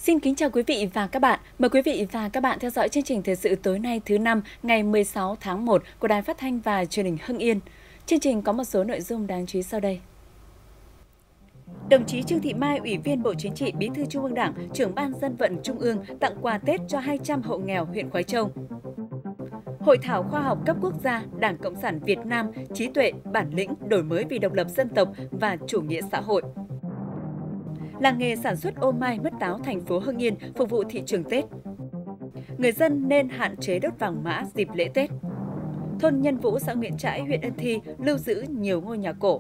Xin kính chào quý vị và các bạn. Mời quý vị và các bạn theo dõi chương trình thời sự tối nay thứ năm ngày 16 tháng 1 của Đài Phát thanh và Truyền hình Hưng Yên. Chương trình có một số nội dung đáng chú ý sau đây. Đồng chí Trương Thị Mai, Ủy viên Bộ Chính trị, Bí thư Trung ương Đảng, Trưởng ban Dân vận Trung ương tặng quà Tết cho 200 hộ nghèo huyện Khoái Châu. Hội thảo khoa học cấp quốc gia Đảng Cộng sản Việt Nam, trí tuệ, bản lĩnh, đổi mới vì độc lập dân tộc và chủ nghĩa xã hội. Làng nghề sản xuất ô mai mứt táo thành phố Hưng Yên phục vụ thị trường Tết. Người dân nên hạn chế đốt vàng mã dịp lễ Tết. Thôn Nhân Vũ, xã Nguyễn Trãi, huyện Ân Thi lưu giữ nhiều ngôi nhà cổ.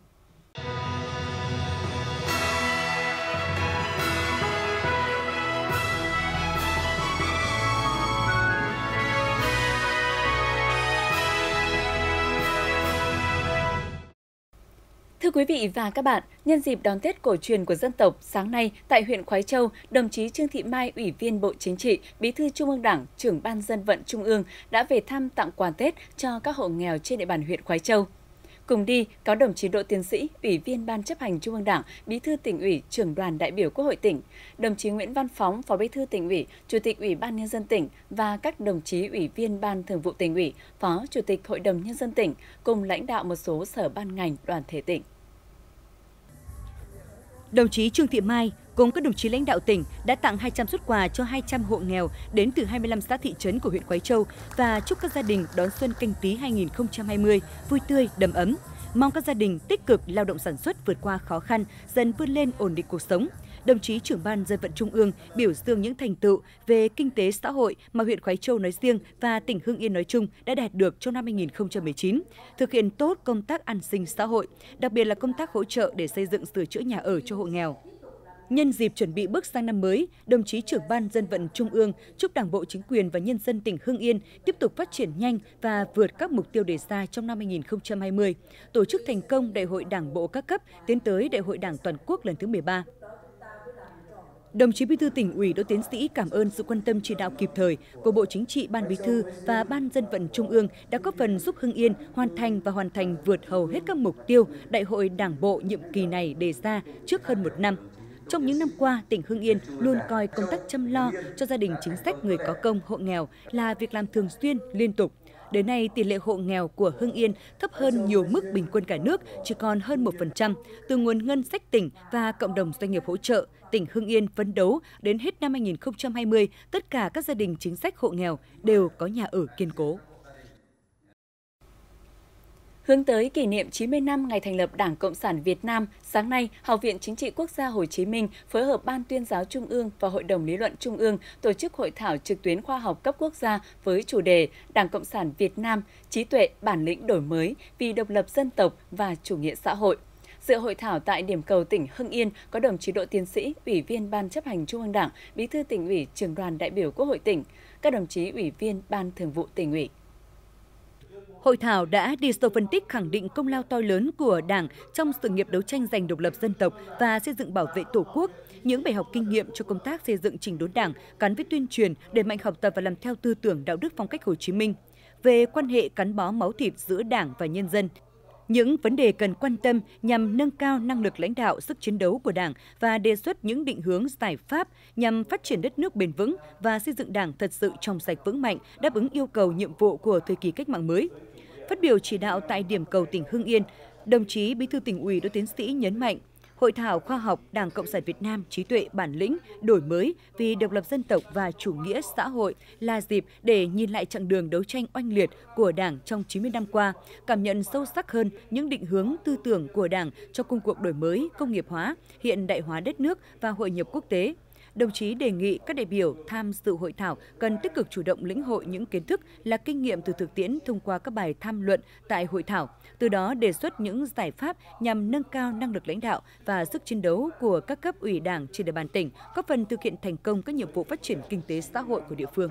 Thưa quý vị và các bạn, nhân dịp đón Tết cổ truyền của dân tộc, sáng nay tại huyện Khoái Châu, đồng chí Trương Thị Mai, Ủy viên Bộ Chính trị, Bí thư Trung ương Đảng, Trưởng ban Dân vận Trung ương đã về thăm tặng quà Tết cho các hộ nghèo trên địa bàn huyện Khoái Châu. Cùng đi có đồng chí Đỗ Tiến Sĩ, Ủy viên Ban Chấp hành Trung ương Đảng, Bí thư Tỉnh ủy, Trưởng đoàn đại biểu Quốc hội tỉnh, đồng chí Nguyễn Văn Phóng, Phó Bí thư Tỉnh ủy, Chủ tịch Ủy ban Nhân dân tỉnh và các đồng chí Ủy viên Ban Thường vụ Tỉnh ủy, Phó Chủ tịch Hội đồng Nhân dân tỉnh cùng lãnh đạo một số sở ban ngành, đoàn thể tỉnh. Đồng chí Trương Thị Mai cùng các đồng chí lãnh đạo tỉnh đã tặng 200 suất quà cho 200 hộ nghèo đến từ 25 xã thị trấn của huyện Khoái Châu và chúc các gia đình đón Xuân Canh Tý 2020 vui tươi, đầm ấm. Mong các gia đình tích cực lao động sản xuất vượt qua khó khăn, dần vươn lên ổn định cuộc sống. Đồng chí Trưởng ban Dân vận Trung ương biểu dương những thành tựu về kinh tế xã hội mà huyện Khoái Châu nói riêng và tỉnh Hưng Yên nói chung đã đạt được trong năm 2019, thực hiện tốt công tác an sinh xã hội, đặc biệt là công tác hỗ trợ để xây dựng sửa chữa nhà ở cho hộ nghèo. Nhân dịp chuẩn bị bước sang năm mới, đồng chí Trưởng ban Dân vận Trung ương chúc Đảng bộ, chính quyền và nhân dân tỉnh Hưng Yên tiếp tục phát triển nhanh và vượt các mục tiêu đề ra trong năm 2020, tổ chức thành công Đại hội Đảng bộ các cấp tiến tới Đại hội Đảng toàn quốc lần thứ 13. Đồng chí Bí thư Tỉnh ủy Đỗ Tiến Sĩ cảm ơn sự quan tâm chỉ đạo kịp thời của Bộ Chính trị, Ban Bí thư và Ban Dân vận Trung ương đã góp phần giúp Hưng Yên hoàn thành vượt hầu hết các mục tiêu Đại hội Đảng bộ nhiệm kỳ này đề ra trước hơn một năm. Trong những năm qua, tỉnh Hưng Yên luôn coi công tác chăm lo cho gia đình chính sách người có công, hộ nghèo là việc làm thường xuyên, liên tục. Đến nay, tỷ lệ hộ nghèo của Hưng Yên thấp hơn nhiều mức bình quân cả nước, chỉ còn hơn 1%. Từ nguồn ngân sách tỉnh và cộng đồng doanh nghiệp hỗ trợ, tỉnh Hưng Yên phấn đấu đến hết năm 2020, tất cả các gia đình chính sách hộ nghèo đều có nhà ở kiên cố. Hướng tới kỷ niệm 90 năm ngày thành lập Đảng Cộng sản Việt Nam, sáng nay, Học viện Chính trị Quốc gia Hồ Chí Minh phối hợp Ban Tuyên giáo Trung ương và Hội đồng Lý luận Trung ương tổ chức hội thảo trực tuyến khoa học cấp quốc gia với chủ đề Đảng Cộng sản Việt Nam, trí tuệ, bản lĩnh đổi mới vì độc lập dân tộc và chủ nghĩa xã hội. Dự hội thảo tại điểm cầu tỉnh Hưng Yên có đồng chí Đỗ Tiến Sĩ, Ủy viên Ban Chấp hành Trung ương Đảng, Bí thư Tỉnh ủy, Trưởng đoàn đại biểu Quốc hội tỉnh, các đồng chí Ủy viên Ban Thường vụ Tỉnh ủy. Hội thảo đã đi sâu phân tích khẳng định công lao to lớn của Đảng trong sự nghiệp đấu tranh giành độc lập dân tộc và xây dựng bảo vệ Tổ quốc, những bài học kinh nghiệm cho công tác xây dựng chỉnh đốn Đảng gắn với tuyên truyền, đẩy mạnh học tập và làm theo tư tưởng đạo đức phong cách Hồ Chí Minh, về quan hệ gắn bó máu thịt giữa Đảng và nhân dân. Những vấn đề cần quan tâm nhằm nâng cao năng lực lãnh đạo, sức chiến đấu của Đảng và đề xuất những định hướng giải pháp nhằm phát triển đất nước bền vững và xây dựng Đảng thật sự trong sạch vững mạnh, đáp ứng yêu cầu nhiệm vụ của thời kỳ cách mạng mới. Phát biểu chỉ đạo tại điểm cầu tỉnh Hưng Yên, đồng chí Bí thư Tỉnh ủy Đỗ Tiến Sĩ nhấn mạnh, Hội thảo khoa học Đảng Cộng sản Việt Nam, trí tuệ, bản lĩnh, đổi mới vì độc lập dân tộc và chủ nghĩa xã hội là dịp để nhìn lại chặng đường đấu tranh oanh liệt của Đảng trong 90 năm qua, cảm nhận sâu sắc hơn những định hướng tư tưởng của Đảng cho công cuộc đổi mới, công nghiệp hóa, hiện đại hóa đất nước và hội nhập quốc tế. Đồng chí đề nghị các đại biểu tham dự hội thảo cần tích cực chủ động lĩnh hội những kiến thức là kinh nghiệm từ thực tiễn thông qua các bài tham luận tại hội thảo, từ đó đề xuất những giải pháp nhằm nâng cao năng lực lãnh đạo và sức chiến đấu của các cấp ủy Đảng trên địa bàn tỉnh, góp phần thực hiện thành công các nhiệm vụ phát triển kinh tế xã hội của địa phương.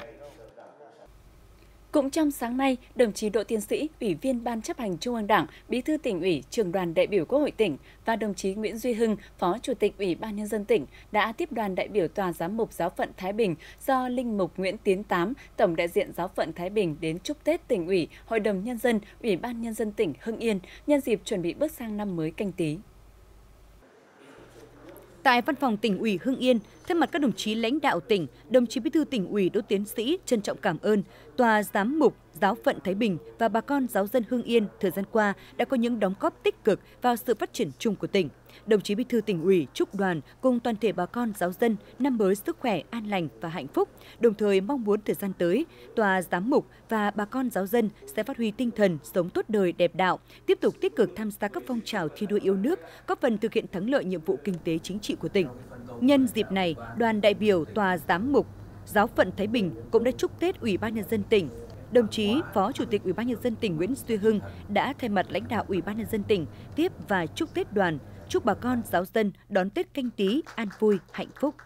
Cũng trong sáng nay, đồng chí Đỗ Tiến Sĩ, Ủy viên Ban Chấp hành Trung ương Đảng, Bí thư Tỉnh ủy, Trưởng đoàn đại biểu Quốc hội tỉnh và đồng chí Nguyễn Duy Hưng, Phó Chủ tịch Ủy ban Nhân dân tỉnh đã tiếp đoàn đại biểu Tòa Giám mục Giáo phận Thái Bình do Linh mục Nguyễn Tiến Tám, Tổng đại diện Giáo phận Thái Bình đến chúc Tết Tỉnh ủy, Hội đồng Nhân dân, Ủy ban Nhân dân tỉnh Hưng Yên nhân dịp chuẩn bị bước sang năm mới Canh Tý. Tại Văn phòng Tỉnh ủy Hưng Yên, thay mặt các đồng chí lãnh đạo tỉnh, đồng chí Bí thư Tỉnh ủy Đỗ Tiến Sĩ trân trọng cảm ơn Tòa Giám mục Giáo phận Thái Bình và bà con giáo dân Hưng Yên thời gian qua đã có những đóng góp tích cực vào sự phát triển chung của tỉnh. Đồng chí Bí thư Tỉnh ủy chúc đoàn cùng toàn thể bà con giáo dân năm mới sức khỏe, an lành và hạnh phúc, đồng thời mong muốn thời gian tới, Tòa Giám mục và bà con giáo dân sẽ phát huy tinh thần sống tốt đời đẹp đạo, tiếp tục tích cực tham gia các phong trào thi đua yêu nước, góp phần thực hiện thắng lợi nhiệm vụ kinh tế chính trị của tỉnh. Nhân dịp này, đoàn đại biểu Tòa Giám mục Giáo phận Thái Bình cũng đã chúc Tết Ủy ban Nhân dân tỉnh. Đồng chí Phó Chủ tịch Ủy ban Nhân dân tỉnh Nguyễn Duy Hưng đã thay mặt lãnh đạo Ủy ban Nhân dân tỉnh tiếp và chúc Tết đoàn, chúc bà con giáo dân đón Tết Canh Tý an vui, hạnh phúc.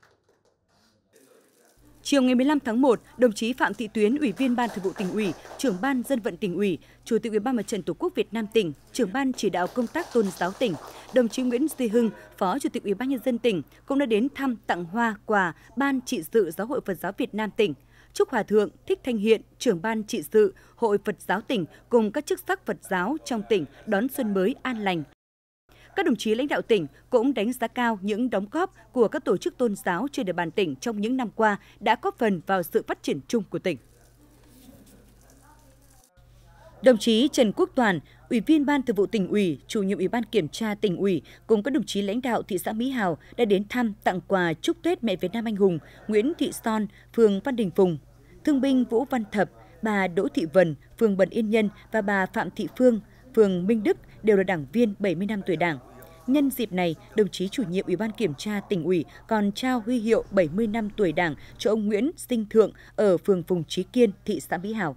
Chiều ngày 15 tháng 1, đồng chí Phạm Thị Tuyến, Ủy viên Ban Thường vụ Tỉnh ủy, Trưởng ban Dân vận Tỉnh ủy, Chủ tịch Ủy ban Mặt trận Tổ quốc Việt Nam tỉnh, Trưởng ban chỉ đạo công tác tôn giáo tỉnh, đồng chí Nguyễn Duy Hưng, Phó Chủ tịch Ủy ban Nhân dân tỉnh cũng đã đến thăm, tặng hoa, quà Ban trị sự Giáo hội Phật giáo Việt Nam tỉnh. Chúc Hòa thượng Thích Thanh Hiện, Trưởng ban trị sự Hội Phật giáo tỉnh cùng các chức sắc Phật giáo trong tỉnh đón xuân mới an lành. Các đồng chí lãnh đạo tỉnh cũng đánh giá cao những đóng góp của các tổ chức tôn giáo trên địa bàn tỉnh trong những năm qua đã góp phần vào sự phát triển chung của tỉnh. Đồng chí Trần Quốc Toàn, Ủy viên Ban Thường vụ Tỉnh ủy, Chủ nhiệm Ủy ban Kiểm tra Tỉnh ủy cùng các đồng chí lãnh đạo thị xã Mỹ Hào đã đến thăm, tặng quà chúc Tết mẹ Việt Nam anh hùng Nguyễn Thị Son, phường Văn Đình Phùng, thương binh Vũ Văn Thập, bà Đỗ Thị Vân, phường Bần Yên Nhân và bà Phạm Thị Phương, phường Minh Đức đều là đảng viên 70 năm tuổi Đảng. Nhân dịp này, đồng chí chủ nhiệm Ủy ban Kiểm tra Tỉnh ủy còn trao huy hiệu 70 năm tuổi Đảng cho ông Nguyễn Sinh Thượng ở phường Phùng Trí Kiên, thị xã Mỹ Hào.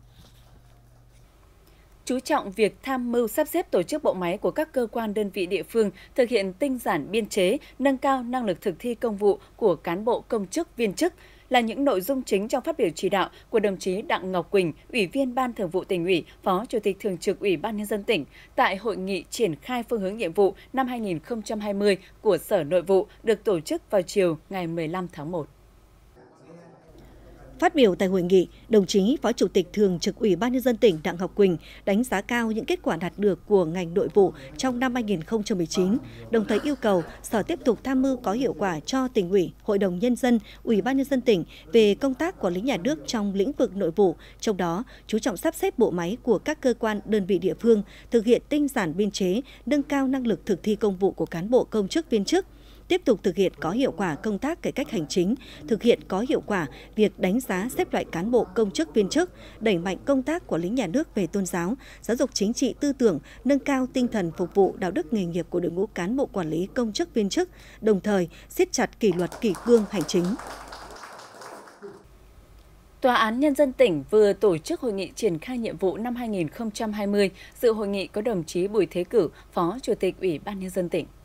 Chú trọng việc tham mưu sắp xếp tổ chức bộ máy của các cơ quan đơn vị địa phương, thực hiện tinh giản biên chế, nâng cao năng lực thực thi công vụ của cán bộ công chức viên chức là những nội dung chính trong phát biểu chỉ đạo của đồng chí Đặng Ngọc Quỳnh, Ủy viên Ban Thường vụ Tỉnh ủy, Phó Chủ tịch Thường trực Ủy ban Nhân dân tỉnh tại hội nghị triển khai phương hướng nhiệm vụ năm 2020 của Sở Nội vụ được tổ chức vào chiều ngày 15 tháng 1. Phát biểu tại hội nghị, đồng chí Phó Chủ tịch Thường trực Ủy ban Nhân dân tỉnh Đặng Ngọc Quỳnh đánh giá cao những kết quả đạt được của ngành nội vụ trong năm 2019, đồng thời yêu cầu Sở tiếp tục tham mưu có hiệu quả cho Tỉnh ủy, Hội đồng Nhân dân, Ủy ban Nhân dân tỉnh về công tác quản lý nhà nước trong lĩnh vực nội vụ, trong đó chú trọng sắp xếp bộ máy của các cơ quan đơn vị địa phương, thực hiện tinh giản biên chế, nâng cao năng lực thực thi công vụ của cán bộ công chức viên chức, tiếp tục thực hiện có hiệu quả công tác cải cách hành chính, thực hiện có hiệu quả việc đánh giá xếp loại cán bộ công chức viên chức, đẩy mạnh công tác quản lý nhà nước về tôn giáo, giáo dục chính trị tư tưởng, nâng cao tinh thần phục vụ đạo đức nghề nghiệp của đội ngũ cán bộ quản lý công chức viên chức, đồng thời siết chặt kỷ luật kỷ cương hành chính. Tòa án Nhân dân tỉnh vừa tổ chức hội nghị triển khai nhiệm vụ năm 2020. Dự hội nghị có đồng chí Bùi Thế Cử, Phó Chủ tịch Ủy ban Nhân dân tỉnh.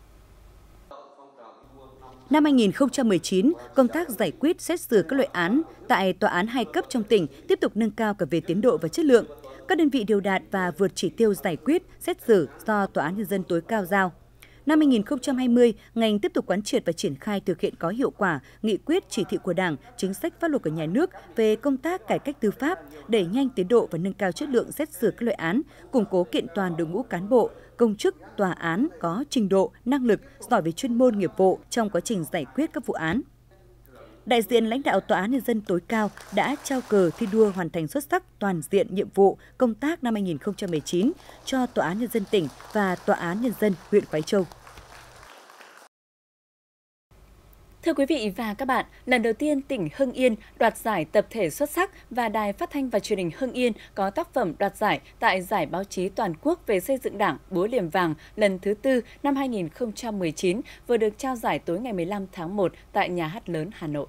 Năm 2019, công tác giải quyết xét xử các loại án tại tòa án 2 cấp trong tỉnh tiếp tục nâng cao cả về tiến độ và chất lượng. Các đơn vị đều đạt và vượt chỉ tiêu giải quyết xét xử do Tòa án Nhân dân tối cao giao. Năm 2020, ngành tiếp tục quán triệt và triển khai thực hiện có hiệu quả nghị quyết chỉ thị của Đảng, chính sách pháp luật của nhà nước về công tác cải cách tư pháp, đẩy nhanh tiến độ và nâng cao chất lượng xét xử các loại án, củng cố kiện toàn đội ngũ cán bộ, công chức, tòa án có trình độ, năng lực, giỏi về chuyên môn nghiệp vụ trong quá trình giải quyết các vụ án. Đại diện lãnh đạo Tòa án Nhân dân tối cao đã trao cờ thi đua hoàn thành xuất sắc toàn diện nhiệm vụ công tác năm 2019 cho Tòa án Nhân dân tỉnh và Tòa án Nhân dân huyện Khoái Châu. Thưa quý vị và các bạn, lần đầu tiên tỉnh Hưng Yên đoạt giải tập thể xuất sắc và Đài Phát thanh và Truyền hình Hưng Yên có tác phẩm đoạt giải tại Giải báo chí toàn quốc về xây dựng Đảng Búa Liềm Vàng lần thứ 4 năm 2019 vừa được trao giải tối ngày 15 tháng 1 tại Nhà hát lớn Hà Nội.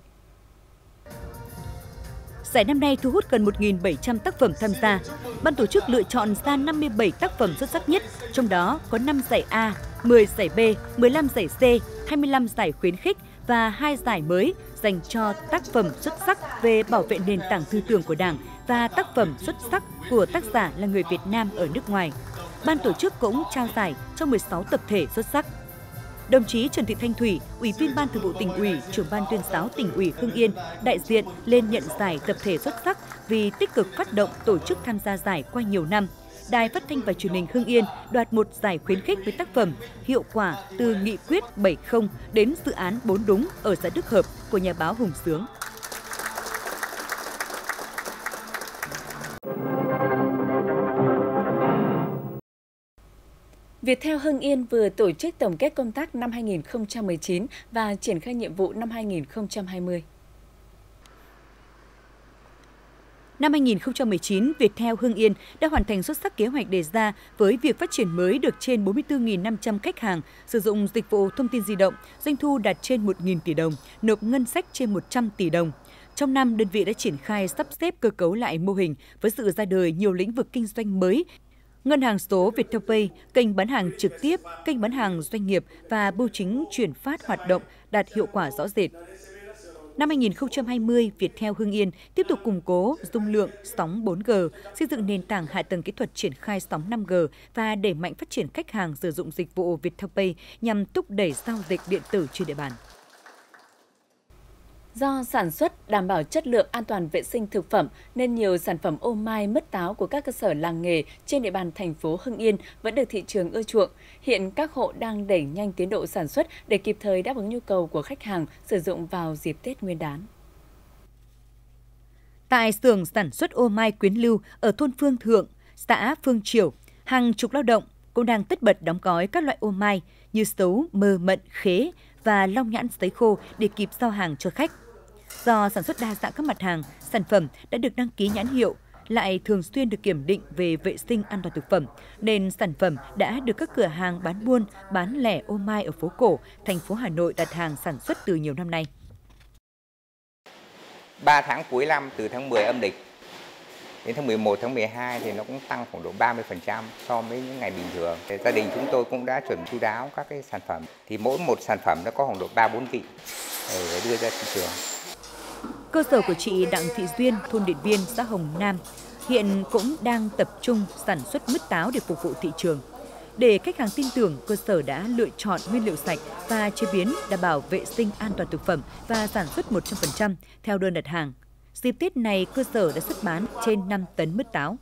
Giải năm nay thu hút gần 1.700 tác phẩm tham gia. Ban tổ chức lựa chọn ra 57 tác phẩm xuất sắc nhất, trong đó có 5 giải A, 10 giải B, 15 giải C, 25 giải khuyến khích và 2 giải mới dành cho tác phẩm xuất sắc về bảo vệ nền tảng tư tưởng của Đảng và tác phẩm xuất sắc của tác giả là người Việt Nam ở nước ngoài. Ban tổ chức cũng trao giải cho 16 tập thể xuất sắc. Đồng chí Trần Thị Thanh Thủy, Ủy viên Ban Thường vụ Tỉnh ủy, Trưởng ban Tuyên giáo Tỉnh ủy Hưng Yên đại diện lên nhận giải tập thể xuất sắc vì tích cực phát động tổ chức tham gia giải qua nhiều năm. Đài Phát thanh và Truyền hình Hưng Yên đoạt một giải khuyến khích với tác phẩm Hiệu quả từ Nghị quyết 70 đến dự án 4 đúng ở xã Đức Hợp của nhà báo Hùng Sướng. Viettel Hưng Yên vừa tổ chức tổng kết công tác năm 2019 và triển khai nhiệm vụ năm 2020. Năm 2019, Viettel Hưng Yên đã hoàn thành xuất sắc kế hoạch đề ra với việc phát triển mới được trên 44.500 khách hàng sử dụng dịch vụ thông tin di động, doanh thu đạt trên 1.000 tỷ đồng, nộp ngân sách trên 100 tỷ đồng. Trong năm, đơn vị đã triển khai sắp xếp cơ cấu lại mô hình với sự ra đời nhiều lĩnh vực kinh doanh mới, ngân hàng số Viettel Pay, kênh bán hàng trực tiếp, kênh bán hàng doanh nghiệp và bưu chính chuyển phát hoạt động đạt hiệu quả rõ rệt. Năm 2020, Viettel Hưng Yên tiếp tục củng cố dung lượng sóng 4G, xây dựng nền tảng hạ tầng kỹ thuật triển khai sóng 5G và đẩy mạnh phát triển khách hàng sử dụng dịch vụ Viettel Pay nhằm thúc đẩy giao dịch điện tử trên địa bàn. Do sản xuất đảm bảo chất lượng an toàn vệ sinh thực phẩm nên nhiều sản phẩm ô mai mứt táo của các cơ sở làng nghề trên địa bàn thành phố Hưng Yên vẫn được thị trường ưa chuộng. Hiện các hộ đang đẩy nhanh tiến độ sản xuất để kịp thời đáp ứng nhu cầu của khách hàng sử dụng vào dịp Tết Nguyên đán. Tại xưởng sản xuất ô mai Quyến Lưu ở thôn Phương Thượng, xã Phương Triểu, hàng chục lao động cũng đang tất bật đóng gói các loại ô mai như sấu, mơ, mận, khế và long nhãn sấy khô để kịp giao hàng cho khách. Do sản xuất đa dạng các mặt hàng, sản phẩm đã được đăng ký nhãn hiệu, lại thường xuyên được kiểm định về vệ sinh an toàn thực phẩm, nên sản phẩm đã được các cửa hàng bán buôn, bán lẻ ô mai ở phố cổ, thành phố Hà Nội đặt hàng sản xuất từ nhiều năm nay. 3 tháng cuối năm từ tháng 10 âm lịch đến tháng 11, tháng 12 thì nó cũng tăng khoảng độ 30% so với những ngày bình thường. Gia đình chúng tôi cũng đã chuẩn bị chu đáo các cái sản phẩm, thì mỗi một sản phẩm nó có khoảng độ 3-4 vị để đưa ra thị trường. Cơ sở của chị Đặng Thị Duyên, thôn Điện Biên, xã Hồng Nam, hiện cũng đang tập trung sản xuất mứt táo để phục vụ thị trường. Để khách hàng tin tưởng, cơ sở đã lựa chọn nguyên liệu sạch và chế biến đảm bảo vệ sinh an toàn thực phẩm và sản xuất 100% theo đơn đặt hàng. Dịp Tết này, cơ sở đã xuất bán trên 5 tấn mứt táo.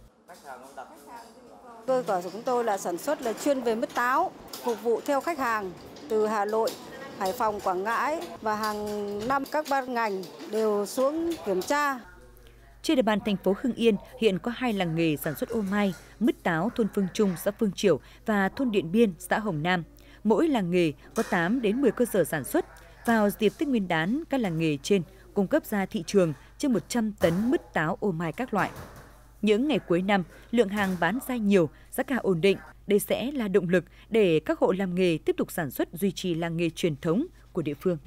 Cơ sở của chúng tôi là sản xuất là chuyên về mứt táo, phục vụ theo khách hàng từ Hà Nội, Hải Phòng, Quảng Ngãi và hàng năm các ban ngành đều xuống kiểm tra. Trên địa bàn thành phố Hưng Yên hiện có 2 làng nghề sản xuất ô mai, mứt táo thôn Phương Trung, xã Phương Triểu và thôn Điện Biên, xã Hồng Nam. Mỗi làng nghề có 8 đến 10 cơ sở sản xuất. Vào dịp Tết Nguyên đán, các làng nghề trên cung cấp ra thị trường trên 100 tấn mứt táo ô mai các loại. Những ngày cuối năm, lượng hàng bán ra nhiều, giá cả ổn định. Đây sẽ là động lực để các hộ làm nghề tiếp tục sản xuất duy trì làng nghề truyền thống của địa phương.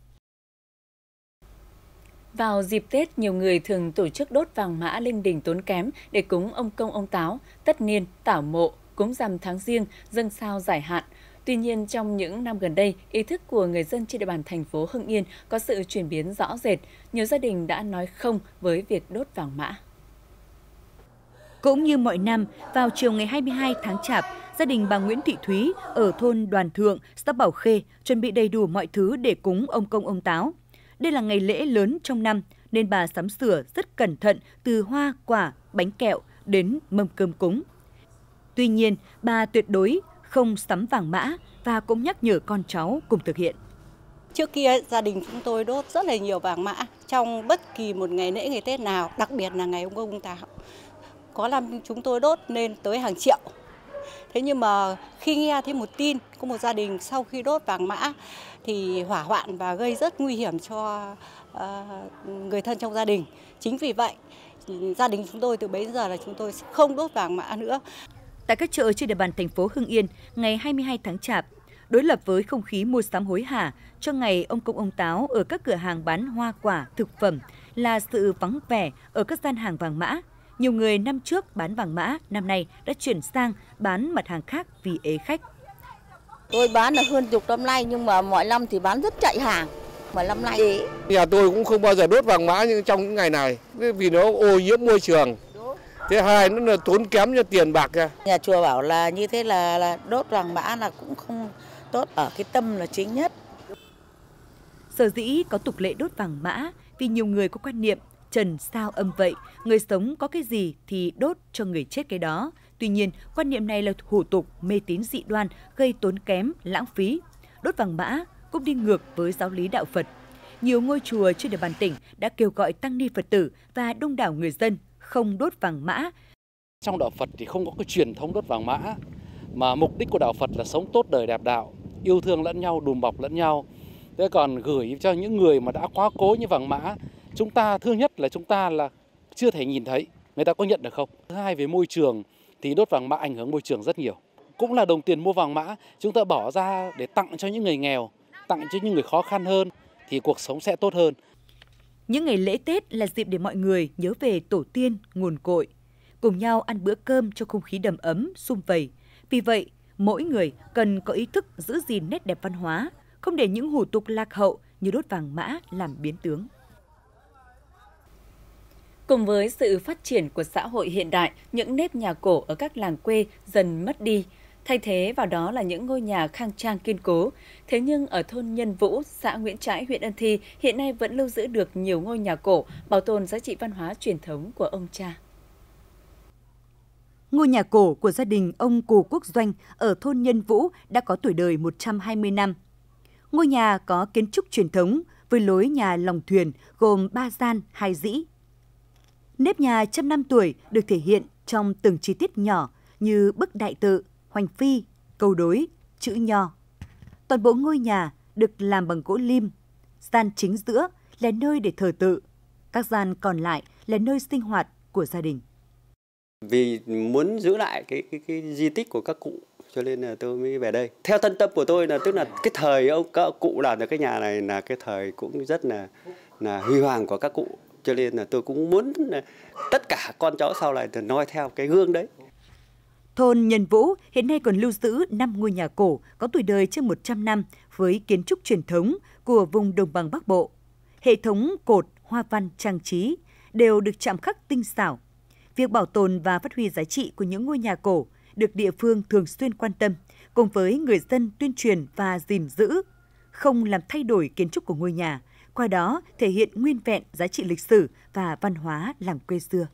Vào dịp Tết, nhiều người thường tổ chức đốt vàng mã linh đình tốn kém để cúng ông Công ông Táo, tất niên, tảo mộ, cúng rằm tháng Giêng, dâng sao giải hạn. Tuy nhiên, trong những năm gần đây, ý thức của người dân trên địa bàn thành phố Hưng Yên có sự chuyển biến rõ rệt. Nhiều gia đình đã nói không với việc đốt vàng mã. Cũng như mọi năm, vào chiều ngày 22 tháng Chạp, gia đình bà Nguyễn Thị Thúy ở thôn Đoàn Thượng, xã Bảo Khê chuẩn bị đầy đủ mọi thứ để cúng ông Công ông Táo. Đây là ngày lễ lớn trong năm nên bà sắm sửa rất cẩn thận từ hoa, quả, bánh kẹo đến mâm cơm cúng. Tuy nhiên, bà tuyệt đối không sắm vàng mã và cũng nhắc nhở con cháu cùng thực hiện. Trước kia gia đình chúng tôi đốt rất là nhiều vàng mã trong bất kỳ một ngày lễ ngày Tết nào, đặc biệt là ngày ông Công ông Táo. Có năm chúng tôi đốt lên tới hàng triệu. Thế nhưng mà khi nghe thấy một tin có một gia đình sau khi đốt vàng mã thì hỏa hoạn và gây rất nguy hiểm cho người thân trong gia đình. Chính vì vậy, gia đình chúng tôi từ bấy giờ là chúng tôi không đốt vàng mã nữa. Tại các chợ trên địa bàn thành phố Hưng Yên, ngày 22 tháng Chạp, đối lập với không khí mua sắm hối hả cho ngày ông Công ông Táo ở các cửa hàng bán hoa quả, thực phẩm là sự vắng vẻ ở các gian hàng vàng mã. Nhiều người năm trước bán vàng mã, năm nay đã chuyển sang bán mặt hàng khác vì ế khách. Tôi bán là hơn chục năm nay nhưng mà mọi năm thì bán rất chạy hàng. Mà năm nay ế. Nhà tôi cũng không bao giờ đốt vàng mã như trong những ngày này vì nó ô nhiễm môi trường. Thứ hai nó là tốn kém cho tiền bạc ra. Nhà chùa bảo là như thế là đốt vàng mã là cũng không tốt, ở cái tâm là chính nhất. Sở dĩ có tục lệ đốt vàng mã vì nhiều người có quan niệm trần sao âm vậy, người sống có cái gì thì đốt cho người chết cái đó, Tuy nhiên, quan niệm này là hủ tục, mê tín dị đoan, gây tốn kém, lãng phí. Đốt vàng mã cũng đi ngược với giáo lý đạo Phật. Nhiều ngôi chùa trên địa bàn tỉnh đã kêu gọi tăng ni Phật tử và đông đảo người dân không đốt vàng mã. Trong đạo Phật thì không có cái truyền thống đốt vàng mã, mà mục đích của đạo Phật là sống tốt đời đẹp đạo, yêu thương lẫn nhau, đùm bọc lẫn nhau. Thế còn gửi cho những người mà đã quá cố như vàng mã, chúng ta thứ nhất là chúng ta là chưa thể nhìn thấy, người ta có nhận được không? Thứ hai, về môi trường thì đốt vàng mã ảnh hưởng môi trường rất nhiều. Cũng là đồng tiền mua vàng mã chúng ta bỏ ra để tặng cho những người nghèo, tặng cho những người khó khăn hơn thì cuộc sống sẽ tốt hơn. Những ngày lễ Tết là dịp để mọi người nhớ về tổ tiên, nguồn cội, cùng nhau ăn bữa cơm cho không khí đầm ấm, sum vầy. Vì vậy, mỗi người cần có ý thức giữ gìn nét đẹp văn hóa, không để những hủ tục lạc hậu như đốt vàng mã làm biến tướng. Cùng với sự phát triển của xã hội hiện đại, những nếp nhà cổ ở các làng quê dần mất đi. Thay thế vào đó là những ngôi nhà khang trang kiên cố. Thế nhưng ở thôn Nhân Vũ, xã Nguyễn Trãi, huyện Ân Thi hiện nay vẫn lưu giữ được nhiều ngôi nhà cổ, bảo tồn giá trị văn hóa truyền thống của ông cha. Ngôi nhà cổ của gia đình ông Cù Quốc Doanh ở thôn Nhân Vũ đã có tuổi đời 120 năm. Ngôi nhà có kiến trúc truyền thống với lối nhà lòng thuyền gồm 3 gian, 2 dĩ. Nếp nhà trăm năm tuổi được thể hiện trong từng chi tiết nhỏ như bức đại tự, hoành phi, câu đối, chữ nho. Toàn bộ ngôi nhà được làm bằng gỗ lim, gian chính giữa là nơi để thờ tự, các gian còn lại là nơi sinh hoạt của gia đình. Vì muốn giữ lại cái di tích của các cụ cho nên là tôi mới về đây. Theo thân tâm của tôi là tức là cái thời các cụ làm được cái nhà này là cái thời cũng rất là huy hoàng của các cụ, cho nên là tôi cũng muốn là tất cả con cháu sau này noi theo cái gương đấy. Thôn Nhân Vũ hiện nay còn lưu giữ 5 ngôi nhà cổ có tuổi đời trên 100 năm với kiến trúc truyền thống của vùng đồng bằng Bắc Bộ. Hệ thống cột, hoa văn, trang trí đều được chạm khắc tinh xảo. Việc bảo tồn và phát huy giá trị của những ngôi nhà cổ được địa phương thường xuyên quan tâm, cùng với người dân tuyên truyền và gìn giữ, không làm thay đổi kiến trúc của ngôi nhà, qua đó thể hiện nguyên vẹn giá trị lịch sử và văn hóa làng quê xưa.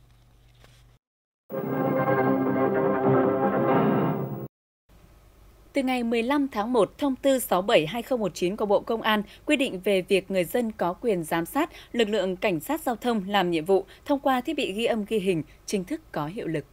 Từ ngày 15 tháng 1, Thông tư 67/2019 của Bộ Công an quy định về việc người dân có quyền giám sát lực lượng cảnh sát giao thông làm nhiệm vụ thông qua thiết bị ghi âm ghi hình chính thức có hiệu lực.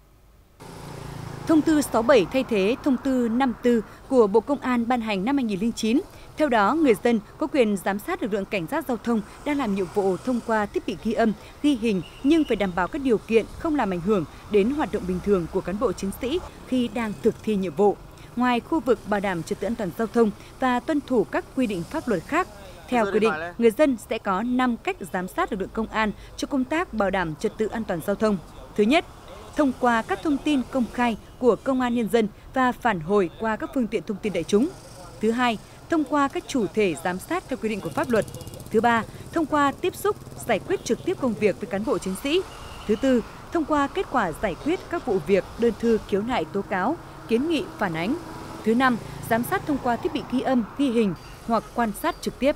Thông tư 67 thay thế Thông tư 54 của Bộ Công an ban hành năm 2009. Theo đó, người dân có quyền giám sát lực lượng cảnh sát giao thông đang làm nhiệm vụ thông qua thiết bị ghi âm, ghi hình nhưng phải đảm bảo các điều kiện không làm ảnh hưởng đến hoạt động bình thường của cán bộ chiến sĩ khi đang thực thi nhiệm vụ. Ngoài khu vực bảo đảm trật tự an toàn giao thông và tuân thủ các quy định pháp luật khác, theo quy định, người dân sẽ có 5 cách giám sát lực lượng công an cho công tác bảo đảm trật tự an toàn giao thông. Thứ nhất, thông qua các thông tin công khai của Công an Nhân dân và phản hồi qua các phương tiện thông tin đại chúng. Thứ hai, thông qua các chủ thể giám sát theo quy định của pháp luật. Thứ ba, thông qua tiếp xúc, giải quyết trực tiếp công việc với cán bộ chiến sĩ. Thứ tư, thông qua kết quả giải quyết các vụ việc, đơn thư khiếu nại tố cáo, kiến nghị phản ánh. Thứ năm, giám sát thông qua thiết bị ghi âm, ghi hình hoặc quan sát trực tiếp.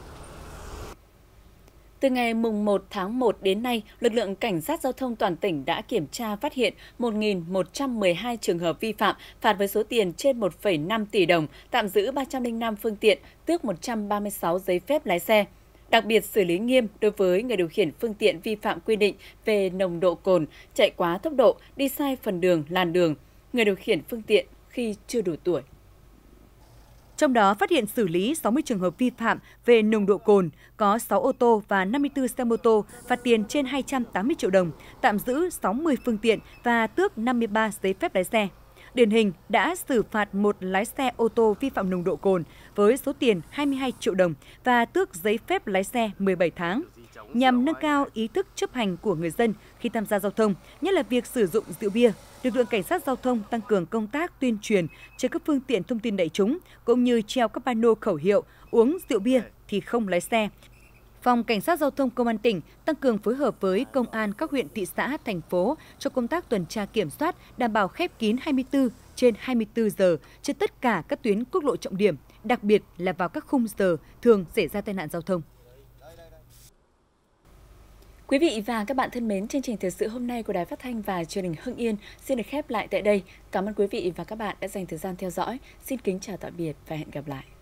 Từ ngày 1 tháng 1 đến nay, lực lượng cảnh sát giao thông toàn tỉnh đã kiểm tra phát hiện 1.112 trường hợp vi phạm, phạt với số tiền trên 1,5 tỷ đồng, tạm giữ 305 phương tiện, tước 136 giấy phép lái xe. Đặc biệt xử lý nghiêm đối với người điều khiển phương tiện vi phạm quy định về nồng độ cồn, chạy quá tốc độ, đi sai phần đường, làn đường, người điều khiển phương tiện khi chưa đủ tuổi. Trong đó phát hiện xử lý 60 trường hợp vi phạm về nồng độ cồn, có 6 ô tô và 54 xe mô tô, phạt tiền trên 280 triệu đồng, tạm giữ 60 phương tiện và tước 53 giấy phép lái xe. Điển hình đã xử phạt một lái xe ô tô vi phạm nồng độ cồn với số tiền 22 triệu đồng và tước giấy phép lái xe 17 tháng. Nhằm nâng cao ý thức chấp hành của người dân khi tham gia giao thông, nhất là việc sử dụng rượu bia, lực lượng cảnh sát giao thông tăng cường công tác tuyên truyền trên các phương tiện thông tin đại chúng, cũng như treo các pano khẩu hiệu uống rượu bia thì không lái xe. Phòng Cảnh sát Giao thông Công an tỉnh tăng cường phối hợp với công an các huyện, thị xã, thành phố cho công tác tuần tra kiểm soát, đảm bảo khép kín 24/24 giờ trên tất cả các tuyến quốc lộ trọng điểm, đặc biệt là vào các khung giờ thường xảy ra tai nạn giao thông. Quý vị và các bạn thân mến, chương trình thời sự hôm nay của Đài Phát thanh và Truyền hình Hưng Yên xin được khép lại tại đây. Cảm ơn quý vị và các bạn đã dành thời gian theo dõi. Xin kính chào tạm biệt và hẹn gặp lại.